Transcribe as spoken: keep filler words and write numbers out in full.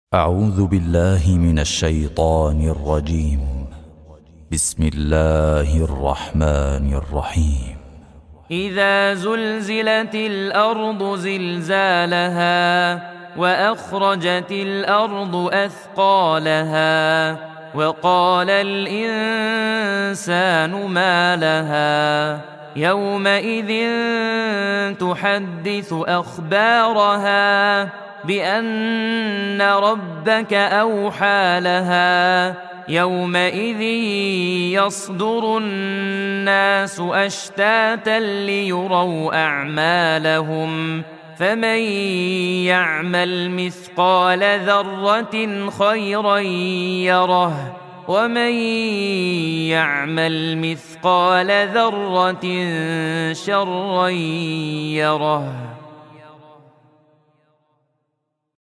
أعوذ بالله من الشيطان الرجيم. بسم الله الرحمن الرحيم. إذا زلزلت الأرض زلزالها وأخرجت الأرض أثقالها وقال الإنسان ما لها يومئذ تحدث أخبارها بأن ربك أوحى لها يومئذ يصدر الناس أشتاتا ليروا أعمالهم فمن يعمل مثقال ذرة خيرا يره ومن يعمل مثقال ذرة شرا يره.